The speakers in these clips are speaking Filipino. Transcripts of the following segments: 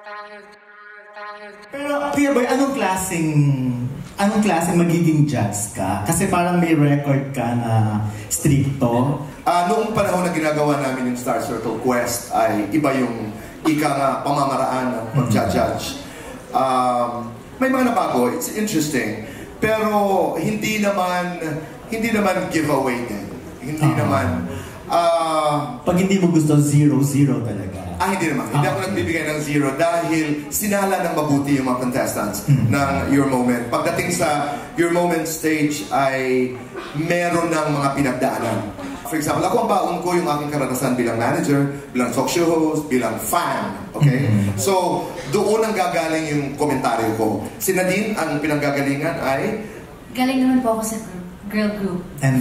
Pero, Kuya Boy, anong klaseng magiging judge ka? Kasi parang may record ka na stricto. Noong panahon na ginagawa namin yung Star Circle Quest ay iba yung pamamaraan ng pag-judge. May mga nabago, it's interesting. Pero hindi naman giveaway din. Hindi naman. Pag hindi mo gusto, 0-0 talaga. Hindi naman. Hindi ako nagbibigay ng 0 dahil sinala ng mabuti yung mga contestants ng Your Moment. Pagdating sa Your Moment stage ay meron ng mga pinagdaanan. For example, ako ang baon ko yung aking karanasan bilang manager, bilang talk show host, bilang fan. Okay? So, doon ang gagaling yung komentaryo ko. Si Nadine, ang pinanggagalingan ay? Galing naman po ako sa girl group. And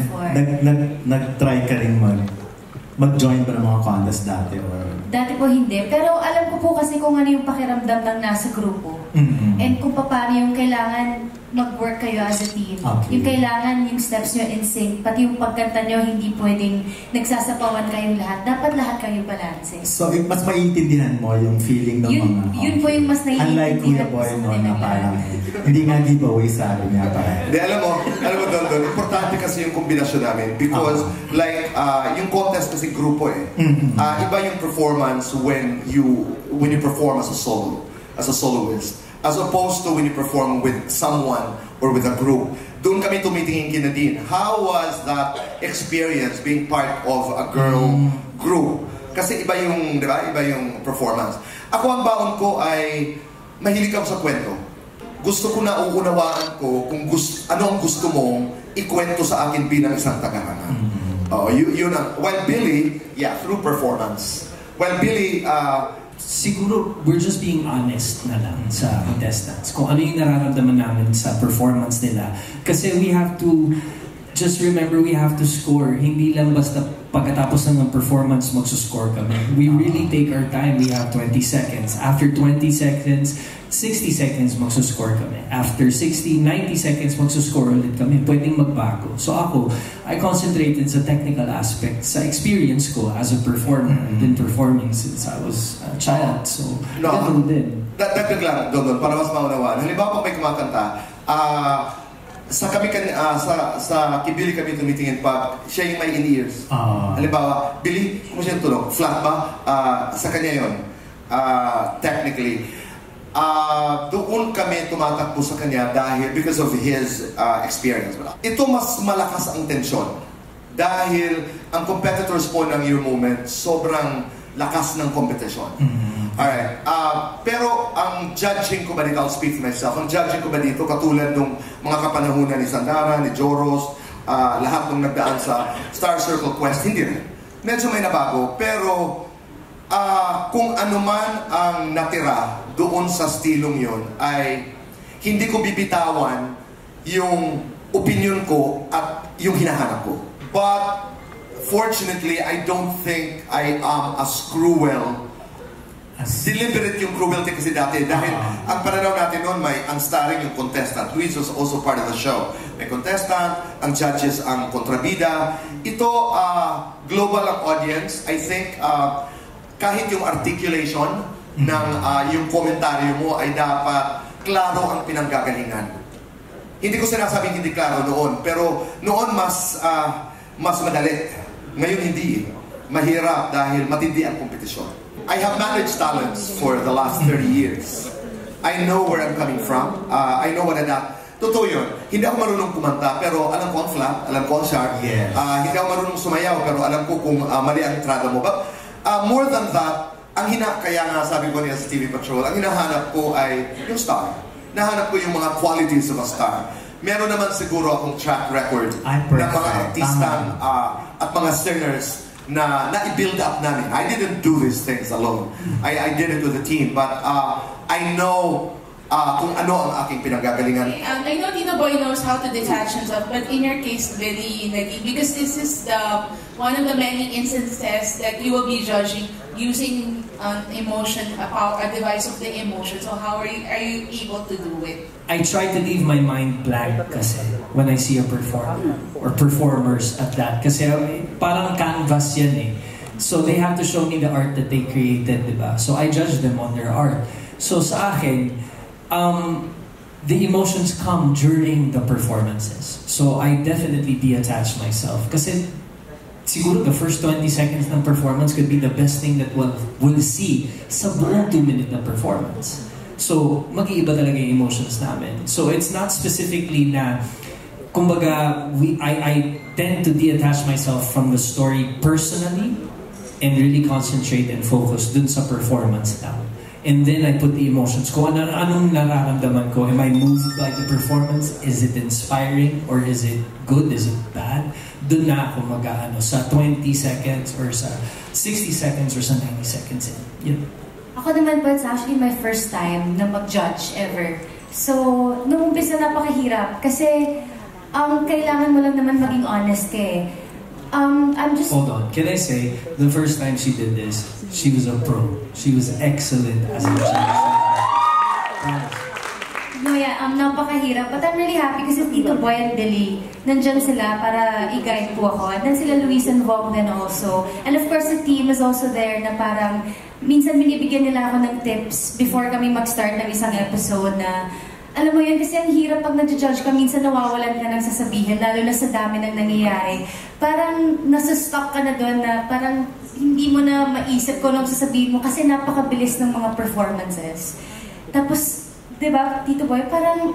nag-try ka rin mag-join ba ng mga contest dati? Or? Dati po hindi. Pero alam ko po kasi kung ano yung pakiramdam ng nasa grupo. And kung paano yung kailangan mag-work kayo as a team. Okay. Yung kailangan yung steps nyo in sync. Pati yung pagkanta nyo, hindi pwedeng nagsasapawan kayong lahat. Dapat lahat kayo balance. So, mas maiintindihan mo yung feeling ng mga... Yun po yung mas naiintindihan. Unlike Kuya Boy, no, na parang hindi nga giveaway sa akin niya parang. Hindi, alam mo, Don, importante kasi yung kombinasyon namin. Because, yung contest kasi grupo iba yung performance when you perform as a soloist. As opposed to when you perform with someone or with a group. Doon kami tumitingin kina Nadine. How was that experience being part of a girl group? Kasi iba yung, di ba? Iba yung performance. Ako ang baon ko ay mahilig ako sa kwento. Gusto ko na uunawaan ko kung ano ang gusto mong ikwento sa akin bilang isang tagahanga. Yun ang. While Billy, through performance. While Billy, siguro we're just being honest na lang sa contestants kung ano yung nararamdaman namin sa performance nila. Kasi we have to just remember we have to score. Hindi lang basta pagkatapos ng performance magsuscore kami. We really take our time. We have 20 seconds. After 20 seconds, 60 seconds magsuscore kami. After 60, 90 seconds magsuscore ulit kami. Pwedeng magbago. So ako, I concentrated sa technical aspect, sa experience ko as a performer. I've been performing since I was a child. So, ganun din. Dagdag lang, Don, para mas maunawaan. Halimbawa pag may kumakanta, sa Billy kami tumitingin pag siya yung may in-ears. Halimbawa, Billy, kung siya yung tulog, flat ba? Sa kanya yun. Technically. Doon kami tumatakbo sa kanya dahil because of his experience. Ito mas malakas ang tensyon dahil ang competitors po ng Your Moment sobrang lakas ng competition. Alright. Pero ang judging ko ba dito, I'll speak for myself, ang judging ko ba dito katulad ng mga kapanahunan ni Sandara, ni Joros, lahat ng nagdaan sa Star Circle Quest, hindi rin. Medyo may nabago, pero kung ano man ang natira doon sa stilong yon ay hindi ko bibitawan yung opinion ko at yung hinahanap ko. But fortunately, I don't think I am as cruel. Deliberate yung cruelty kasi dati dahil ang pananaw natin noon ang starring yung contestant who is also part of the show. May contestant, ang judges ang kontrabida. Ito, global ang audience. I think kahit yung articulation ng yung komentaryo mo ay dapat klaro ang pinanggagalingan. Hindi ko sinasabing hindi klaro noon, pero noon mas madali. Ngayon hindi. Mahirap dahil matindi ang kompetisyon. I have managed talents for the last 30 years. I know where I'm coming from. I know what totoo yun. Hindi ako marunong kumanta, pero alam ko ang flat, alam ko ang sharp. Hindi ako marunong sumayaw, pero alam ko kung mali ang entrada mo. But more than that, kaya nga sabi ko niya sa TV Patrol, ang hinahanap ko ay yung star. Nahanap ko yung mga qualities of a star. Meron naman siguro akong track record ng mga artistang at mga singers na i-build up namin. I didn't do these things alone. I did it with a team. But I know kung ano ang aking pinanggagalingan. I know Tito Boy knows how to detach himself, but in your case, Billy, Nadine, because this is one of the many instances that you will be judging using emotion, a device of the emotion. So how are you able to do it? I try to leave my mind blank kasi when I see a performer or performers at that. Kasi parang canvas yan eh. So they have to show me the art that they created, diba? So I judge them on their art. So sa akin, the emotions come during the performances. So I definitely detach myself. Kasi siguro the first 20 seconds ng performance could be the best thing that we'll see sa buong 2-minute na performance. So mag-iiba talaga yung emotions namin. So it's not specifically na, kumbaga, I tend to detach myself from the story personally and really concentrate and focus dun sa performance lang. And then I put the emotions. Kung anong nararamdaman ko, am I moved by the performance? Is it inspiring? Or is it good? Is it bad? Doon na ako mag-ano sa 20 seconds or sa 60 seconds or sa 90 seconds. Yun. Ako naman po, it's actually my first time na mag-judge ever. So, nung umpisa napakahirap. Kasi, kailangan mo lang naman maging honest ka eh. I'm just... Hold on. Can I say, the first time she did this, she was a pro. She was excellent as a judge. No, yeah, napakahirap. But I'm really happy kasi Tito Boy and Billy, nandyan sila para i-guide po ako. And then sila Luis and Vong then also. And of course, the team is also there na parang, minsan binibigyan nila ako ng tips before kami mag-start ng isang episode na, alam mo yun, kasi ang hirap pag nag-judge ka, minsan nawawalan ka ng sasabihin, lalo na sa dami ng nangyayari. Parang nasa-stuck ka na doon na parang hindi mo na maisip kung anong sasabihin mo kasi napakabilis ng mga performances. Tapos, di ba, Tito Boy, parang...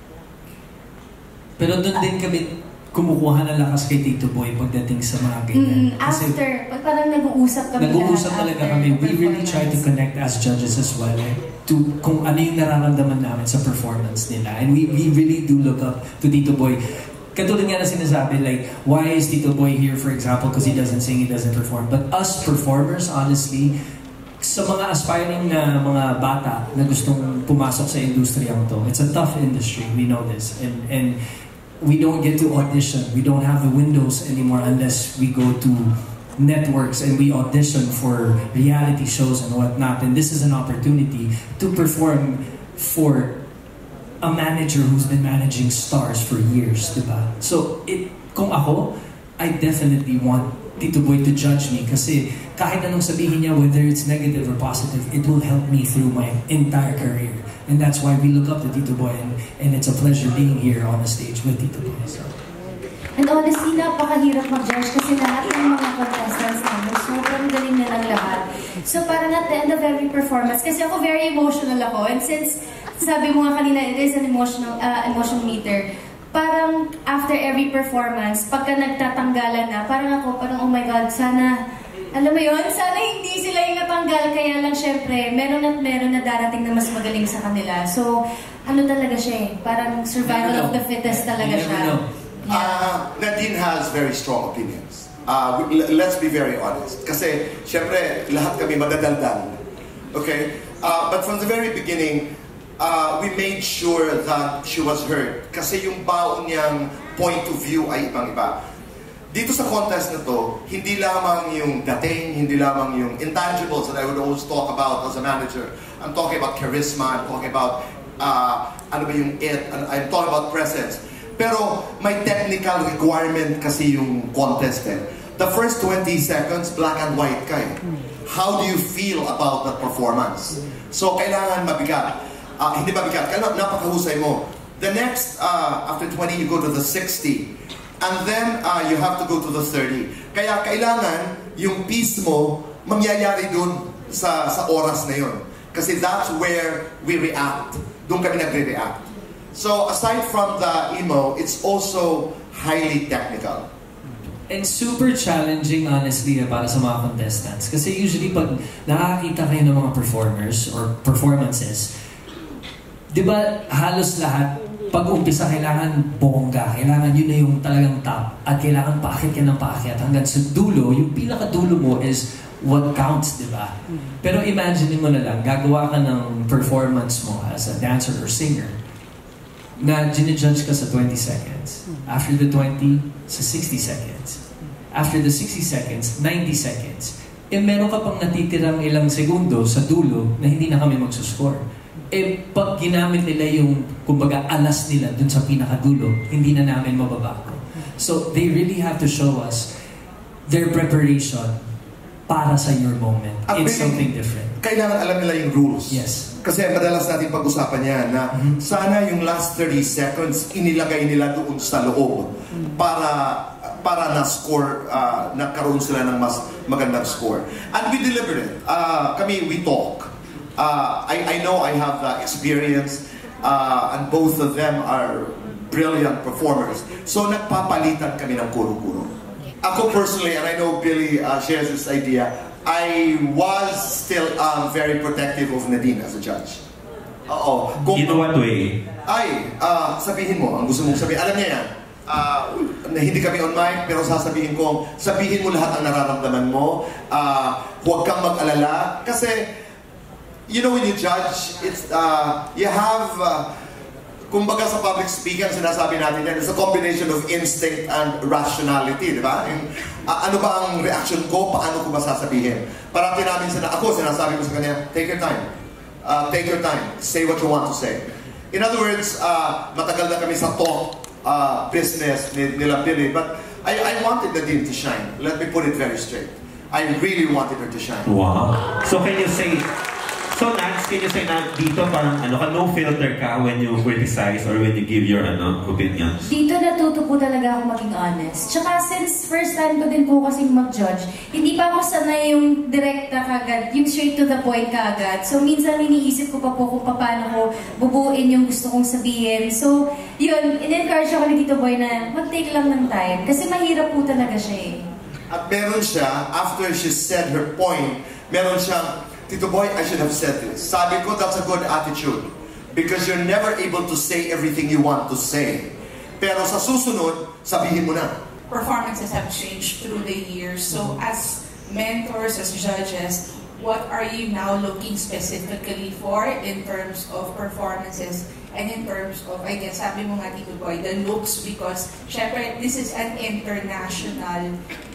Pero doon din kami kumukuha ng lakas kay Tito Boy pagdating sa mga ganyan. After, parang nag-uusap kami. Nag-uusap talaga kami. We really try to connect as judges as well. To kung ano yung nararamdaman namin sa performance nila. And we really do look up to Tito Boy. Katulad nga na sinasabi, like, why is Tito Boy here, for example, because he doesn't sing, he doesn't perform. But us performers, honestly, sa mga aspiring na mga bata na gustong pumasok sa industriyang to, it's a tough industry, we know this. And we don't get to audition. We don't have the windows anymore unless we go to networks and we audition for reality shows and whatnot. And this is an opportunity to perform for a manager who's been managing stars for years, diba? So, kung ako, I definitely want Tito Boy to judge me kasi kahit anong sabihin niya, whether it's negative or positive, it will help me through my entire career. And that's why we look up to Tito Boy and it's a pleasure being here on the stage with Tito Boy. So. And honestly, napakahirap mag-judge kasi lahat ng mga contestants namin, sobrang galing nilang lahat. So parang at the end of every performance, kasi ako very emotional ako, and since sabi mo nga kanina, it is an emotional meter, parang after every performance, pagka nagtatanggalan na, parang oh my God, sana, alam mo yun, sana hindi sila yung natanggal, kaya lang syempre, meron na darating na mas magaling sa kanila. So, ano talaga siya eh, parang survival of the fittest talaga siya. Nadine has very strong opinions. Let's be very honest. Kasi, syempre, lahat kami madadaldal. Okay? But from the very beginning, we made sure that she was heard. Kasi yung baon niyang point of view ay ibang-iba. Dito sa contest na to, hindi lamang yung dating, hindi lamang yung intangibles that I would always talk about as a manager. I'm talking about charisma, I'm talking about ano ba yung it, I'm talking about presence. Pero may technical requirement kasi yung contest eh. The first 20 seconds, black and white ka eh. How do you feel about that performance? So kailangan mabigat. Hindi mabigat, kailangan napakahusay mo. The next, after 20, you go to the 60. And then, you have to go to the 30. Kaya kailangan yung piece mo mangyayari dun sa oras na yun. Kasi that's where we react. Doon kami nagre-react. So, aside from the emo, it's also highly technical. And super challenging, honestly, para sa mga contestants. Kasi usually, pag nakakita kayo ng mga performers or performances, di ba halos lahat, pag umpisa, kailangan bongga. Kailangan yun na yung talagang top. At kailangan paakit ka ng paakit. Hanggang sa dulo, yung pinakadulo mo is what counts, di ba? Pero imagine mo na lang, gagawa ka ng performance mo as a dancer or singer na ginijudge ka sa 20 seconds. After the 20, sa 60 seconds. After the 60 seconds, 90 seconds. Meron ka pang natitirang ilang segundo sa dulo na hindi na kami magsuscore. Pag ginamit nila yung, kumbaga, alas nila dun sa pinakadulo, hindi na namin mababago. So, they really have to show us their preparation para sa your moment. At It's something different. Kailangan alam nila yung rules. Yes. Kasi madalas natin pag-usapan yan na sana yung last 30 seconds inilagay nila doon sa loob para na-score, nagkaroon sila ng mas magandang score. And we delivered it. We talk. I know I have experience and both of them are brilliant performers. So nagpapalitan kami ng kuro-kuro. Ako personally, and I know Billy shares this idea, I was still very protective of Nadine as a judge. Oo. In what way? Sabihin mo, ang gusto mong sabihin. Alam niya yan, na hindi kami on mic, pero sabihin mo lahat ang nararamdaman mo. Huwag kang mag-alala. Kasi, you know, when you judge, it's, you have, kumbaga sa public speaking, sinasabi natin yan, it's a combination of instinct and rationality, di ba? Ano ba ang reaction ko? Paano ko ba sasabihin? Parati namin sinasabi ko sa kanya, take your time. Take your time. Say what you want to say. In other words, matagal na kami sa talk business nila Billy, but I wanted Nadine to shine. Let me put it very straight. I really wanted her to shine. Wow. So can you say, Nats, can you say na dito parang no filter ka when you criticize or when you give your opinions? Dito natuto po talaga ako maging honest. Tsaka since first time ko din po kasing mag-judge, hindi pa ako sanay yung direkta kagad, yung straight to the point kagad. So minsan iniisip ko pa po kung paano ko bubuin yung gusto kong sabihin. So yun, in-encourage ako ni Tito Boy na mag-take lang ng time. Kasi mahirap po talaga siya eh. At meron siya, after she said her point, meron siyang, Tito Boy, I should have said this. Sabi ko, that's a good attitude. Because you're never able to say everything you want to say. Pero sa susunod, sabihin mo na. Performances have changed through the years. So as mentors, as judges, what are you now looking specifically for in terms of performances and in terms of, I guess, sabi mo nga Tito Boy, the looks, because syempre, this is an international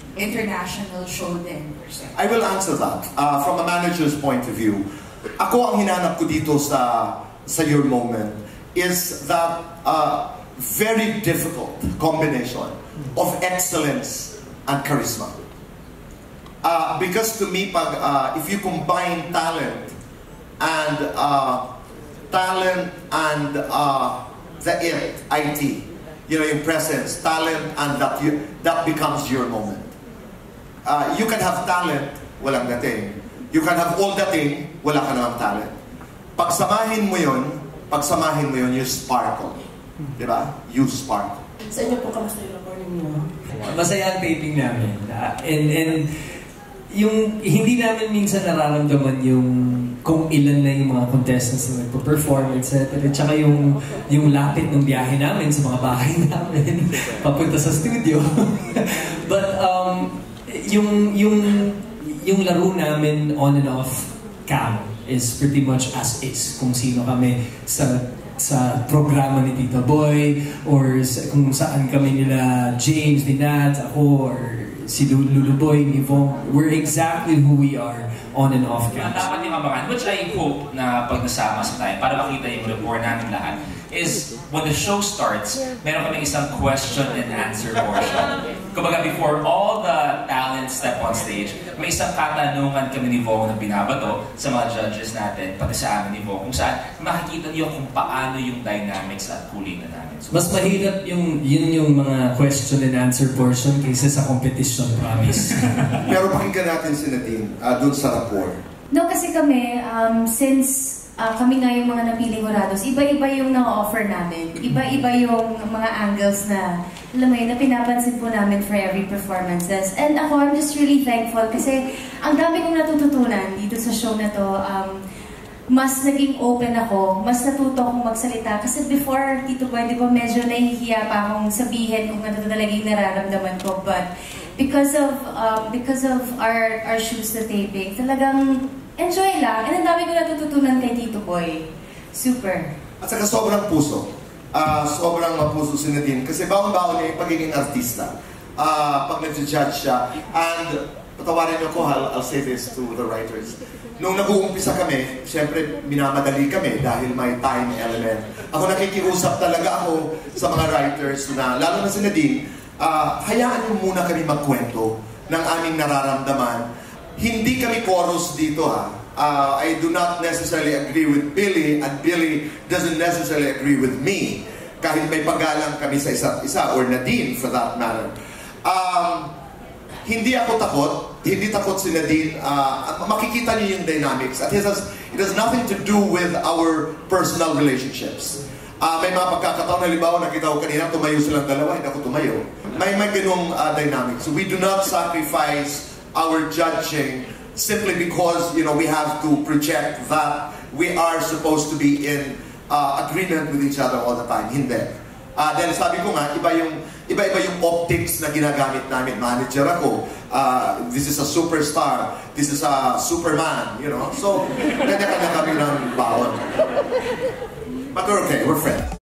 show din. I will answer that. From a manager's point of view, ako ang hinanap ko dito sa your moment is that very difficult combination of excellence and charisma. Because to me, if you combine talent and the IT, you know, yung presence, talent, and that becomes your moment. You can have talent, walang dating. You can have all dating, wala ka namang talent. Pagsamahin mo yun, you sparkle. Diba? You sparkle. Sa inyo po, kamusta yung recording niyo? Masaya ang taping namin. And yung hindi namin minsan nararamdaman yung kung ilan na yung mga contestants na nagpo-perform, etc. Tsaka yung lapit ng biyahe namin sa mga bahay namin papunta sa studio. But yung laro namin on and off cam is pretty much as is. Kung sino kami sa programa ni Tito Boy or kung saan kami nila James, ni Nat, ako, or si Luluboy, ni Vong, we're exactly who we are on and off cam. Dapat yung abangan, which I hope na pag nasama sa tayo para makita yung rapport namin lahat, is when the show starts, meron kami isang question and answer portion. Kumbaga, before all the talents step on stage, may isang katanungan kami ni Vong na binabato sa mga judges natin, pati sa amin ni Vong, kung saan makikita niyo kung paano yung dynamics at cooling na namin. So, mas mahirap yung mga question and answer portion kaysa sa competition, promise. Pero pakinggan natin si Nadine dun sa rapport. No, kasi kami, since kami nga yung mga napiling jurados, iba-iba yung na-offer namin. Iba-iba yung mga angles na, alam mo yun, na pinapansin po namin for every performances. And ako, I'm just really thankful kasi ang dami kong natututunan dito sa show na to. Mas naging open ako, mas natuto akong magsalita. Kasi before, Tito Boy, di ba medyo nahihiya pa akong sabihin kung ano talaga yung nararamdaman ko. But because of our shoes na taping, talagang enjoy lang. And ang dami ko natututunan kay Tito Boy. Super. At saka sobrang puso. Sobrang mapuso si Nadine. Kasi bawang-bawang niya yung pagiging artista. Pag nag-judge siya. And patawarin niyo ko, I'll say this to the writers. Nung nag-uumpisa kami, siyempre minamadali kami dahil may time element. Ako nakikiusap talaga ako sa mga writers na, lalo na si Nadine, hayaan niyo muna kami magkwento ng aming nararamdaman. hindi kami chorus dito ha. I do not necessarily agree with Billy and Billy doesn't necessarily agree with me. Kahit may paggalang kami sa isa't isa or Nadine for that matter. Hindi ako takot. Hindi takot si Nadine. Makikita niyo yung dynamics. At it has nothing to do with our personal relationships. May mga pagkakataon, halimbawa, nakita ko kanina, tumayo silang dalawa, hindi ako tumayo. May ganung dynamics. So we do not sacrifice our judging simply because, you know, we have to project that we are supposed to be in agreement with each other all the time. Hindi. Dahil sabi ko nga, iba-iba yung optics na ginagamit namin. Manager ako, this is a superstar, this is a Superman, you know. So, kanya-kanya kami ng bawon. But we're okay, we're friends.